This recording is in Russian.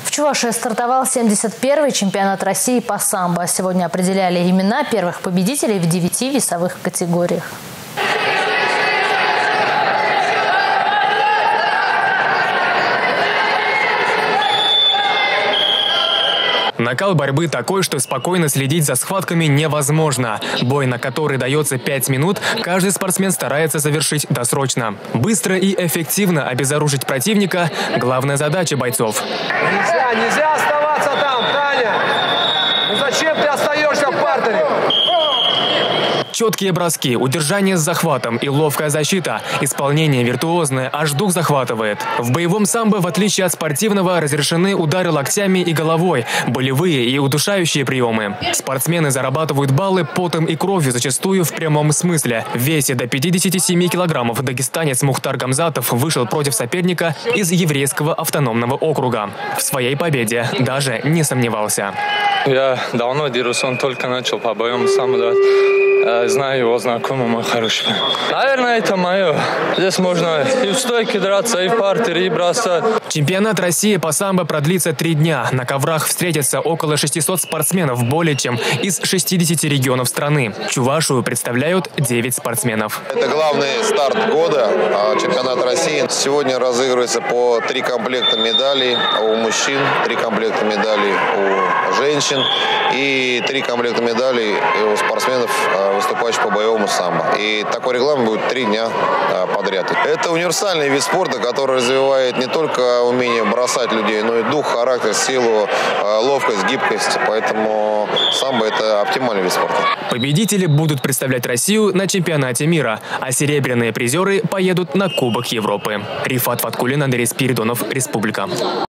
В Чувашии стартовал 71-й чемпионат России по самбо. Сегодня определяли имена первых победителей в 9 весовых категориях. Накал борьбы такой, что спокойно следить за схватками невозможно. Бой, на который дается 5 минут, каждый спортсмен старается завершить досрочно. Быстро и эффективно обезоружить противника – главная задача бойцов. Нельзя оставаться там, Таня! Ну зачем ты остаешься в партере? Четкие броски, удержание с захватом и ловкая защита. Исполнение виртуозное, аж дух захватывает. В боевом самбо, в отличие от спортивного, разрешены удары локтями и головой, болевые и удушающие приемы. Спортсмены зарабатывают баллы потом и кровью, зачастую в прямом смысле. В весе до 57 килограммов дагестанец Мухтар Гамзатов вышел против соперника из Еврейского автономного округа. В своей победе даже не сомневался. Я давно дерусь, он только начал по боевому самбо. Знаю его, знакомый мой хороший. Наверное, это мое. Здесь можно и в стойке драться, и в партере, и бросать. Чемпионат России по самбо продлится 3 дня. На коврах встретятся около 600 спортсменов более чем из 60 регионов страны. Чувашию представляют 9 спортсменов. Это главный старт года чемпионата России. Сегодня разыгрывается по 3 комплекта медалей у мужчин, 3 комплекта медалей у женщин и 3 комплекта медалей у спортсменов, выступающих по боевому самбо. И такой регламент будет 3 дня подряд. Это универсальный вид спорта, который развивает не только умение бросать людей, но и дух, характер, силу, ловкость, гибкость. Поэтому самбо – это оптимальный вид спорта. Победители будут представлять Россию на чемпионате мира, а серебряные призеры поедут на Кубок Европы. Рифат Фаткулин, Андрей Спиридонов, Республика.